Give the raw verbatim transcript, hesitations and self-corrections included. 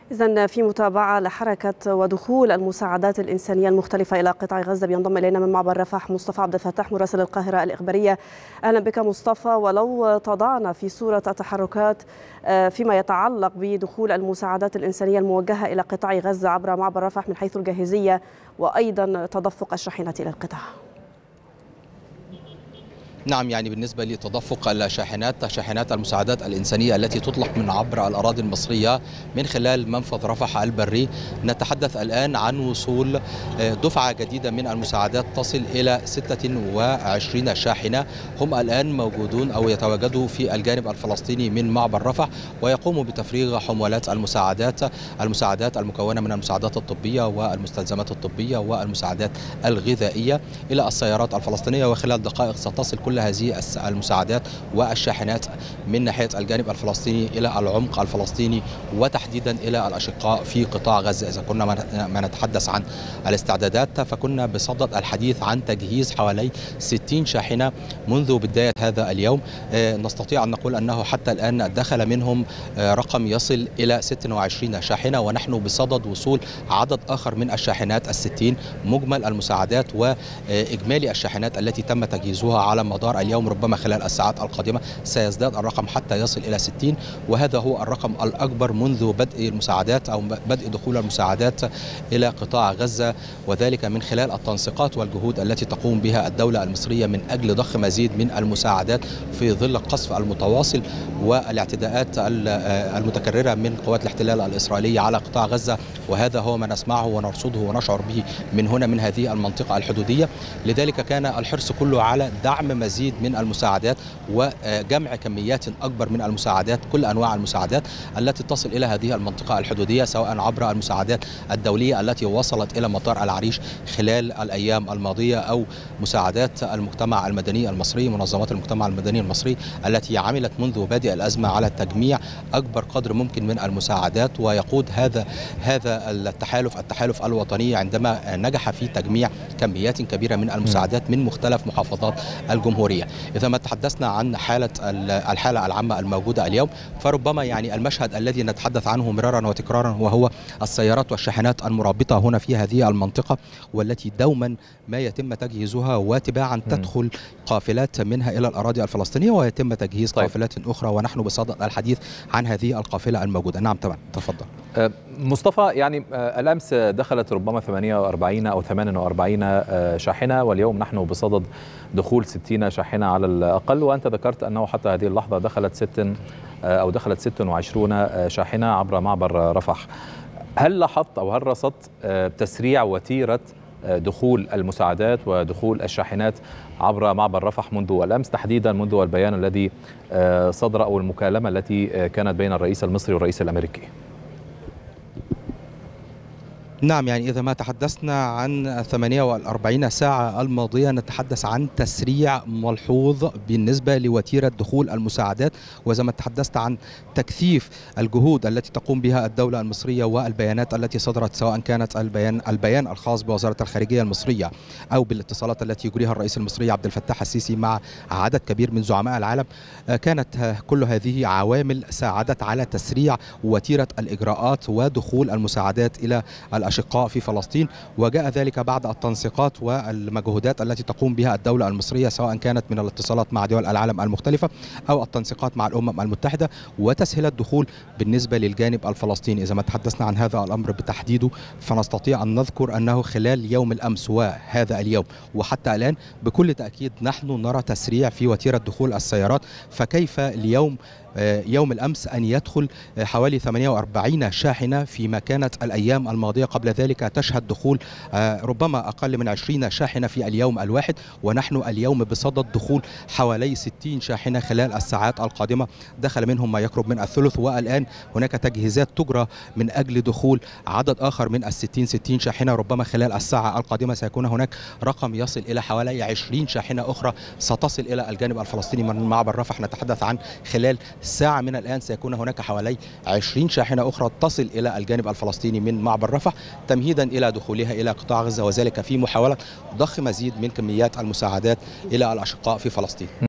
إذن في متابعة لحركة ودخول المساعدات الإنسانية المختلفة إلى قطاع غزة بينضم إلينا من معبر رفح مصطفى عبد الفتاح مراسل القاهرة الإخبارية. أهلا بك مصطفى. ولو تضعنا في صورة التحركات فيما يتعلق بدخول المساعدات الإنسانية الموجهة إلى قطاع غزة عبر معبر رفح من حيث الجاهزية وأيضا تدفق الشاحنات إلى القطاع. نعم، يعني بالنسبة لتدفق الشاحنات شاحنات المساعدات الإنسانية التي تطلق من عبر الأراضي المصرية من خلال منفذ رفح البري، نتحدث الآن عن وصول دفعة جديدة من المساعدات تصل إلى ستة وعشرين شاحنة. هم الآن موجودون أو يتواجدوا في الجانب الفلسطيني من معبر رفح، ويقوموا بتفريغ حمولات المساعدات المساعدات المكونة من المساعدات الطبية والمستلزمات الطبية والمساعدات الغذائية إلى السيارات الفلسطينية. وخلال دقائق ستصل كل هذه المساعدات والشاحنات من ناحية الجانب الفلسطيني إلى العمق الفلسطيني، وتحديدا إلى الأشقاء في قطاع غزة. إذا كنا ما نتحدث عن الاستعدادات فكنا بصدد الحديث عن تجهيز حوالي ستين شاحنة منذ بداية هذا اليوم. نستطيع أن نقول أنه حتى الآن دخل منهم رقم يصل إلى ستة وعشرين شاحنة، ونحن بصدد وصول عدد آخر من الشاحنات الستين. مجمل المساعدات وإجمالي الشاحنات التي تم تجهيزها على مدار اليوم ربما خلال الساعات القادمة سيزداد الرقم حتى يصل إلى ستين، وهذا هو الرقم الأكبر منذ بدء المساعدات أو بدء دخول المساعدات إلى قطاع غزة، وذلك من خلال التنسيقات والجهود التي تقوم بها الدولة المصرية من أجل ضخ مزيد من المساعدات في ظل القصف المتواصل والاعتداءات المتكررة من قوات الاحتلال الإسرائيلية على قطاع غزة. وهذا هو ما نسمعه ونرصده ونشعر به من هنا من هذه المنطقة الحدودية. لذلك كان الحرص كله على دعم مزيد من المساعدات وجمع كميات أكبر من المساعدات، كل أنواع المساعدات التي تصل إلى هذه المنطقة الحدودية، سواء عبر المساعدات الدولية التي وصلت إلى مطار العريش خلال الأيام الماضية، أو مساعدات المجتمع المدني المصري، منظمات المجتمع المدني المصري التي عملت منذ بادئ الأزمة على تجميع أكبر قدر ممكن من المساعدات. ويقود هذا هذا التحالف التحالف الوطني عندما نجح في تجميع كميات كبيرة من المساعدات من مختلف محافظات الجمهورية. إذا ما تحدثنا عن حالة الحالة العامة الموجودة اليوم، فربما يعني المشهد الذي نتحدث عنه مرارا وتكرارا وهو السيارات والشاحنات المرابطة هنا في هذه المنطقة، والتي دوما ما يتم تجهيزها وتباعا تدخل قافلات منها إلى الأراضي الفلسطينية ويتم تجهيز طيب. قافلات أخرى، ونحن بصدد الحديث عن هذه القافلة الموجودة. نعم طبعا، تفضل. مصطفى، يعني الأمس دخلت ربما ثمانية وأربعين أو ثمانية وأربعين شاحنة، واليوم نحن بصدد دخول ستين شاحنة على الأقل، وأنت ذكرت أنه حتى هذه اللحظة دخلت ست أو دخلت ستة وعشرين شاحنة عبر معبر رفح. هل لاحظت أو هل رصدت تسريع وتيرة دخول المساعدات ودخول الشاحنات عبر معبر رفح منذ الأمس، تحديدا منذ البيان الذي صدر أو المكالمة التي كانت بين الرئيس المصري والرئيس الأمريكي؟ نعم، يعني إذا ما تحدثنا عن ثمانية وأربعين ساعة الماضية نتحدث عن تسريع ملحوظ بالنسبة لوتيرة دخول المساعدات. وإذا ما تحدثت عن تكثيف الجهود التي تقوم بها الدولة المصرية والبيانات التي صدرت، سواء كانت البيان البيان الخاص بوزارة الخارجية المصرية أو بالاتصالات التي يجريها الرئيس المصري عبد الفتاح السيسي مع عدد كبير من زعماء العالم، كانت كل هذه عوامل ساعدت على تسريع وتيرة الإجراءات ودخول المساعدات إلى الأشقاء في فلسطين. وجاء ذلك بعد التنسيقات والمجهودات التي تقوم بها الدولة المصرية، سواء كانت من الاتصالات مع دول العالم المختلفة أو التنسيقات مع الأمم المتحدة وتسهيل الدخول بالنسبة للجانب الفلسطيني. إذا ما تحدثنا عن هذا الأمر بتحديده فنستطيع أن نذكر أنه خلال يوم الأمس وهذا اليوم وحتى الآن بكل تأكيد نحن نرى تسريع في وتيرة دخول السيارات. فكيف اليوم يوم الأمس أن يدخل حوالي ثمانية وأربعين شاحنة فيما كانت الأيام الماضية قبل ذلك تشهد دخول ربما أقل من عشرين شاحنة في اليوم الواحد، ونحن اليوم بصدد دخول حوالي ستين شاحنة خلال الساعات القادمة. دخل منهم ما يقرب من الثلث، والآن هناك تجهيزات تجرى من أجل دخول عدد آخر من الستين ستين شاحنة. ربما خلال الساعة القادمة سيكون هناك رقم يصل إلى حوالي عشرين شاحنة أخرى ستصل إلى الجانب الفلسطيني من معبر رفح. نتحدث عن خلال ساعة من الآن سيكون هناك حوالي عشرين شاحنة أخرى تصل إلى الجانب الفلسطيني من معبر رفح تمهيدا إلى دخولها إلى قطاع غزة، وذلك في محاولة ضخ مزيد من كميات المساعدات إلى الأشقاء في فلسطين.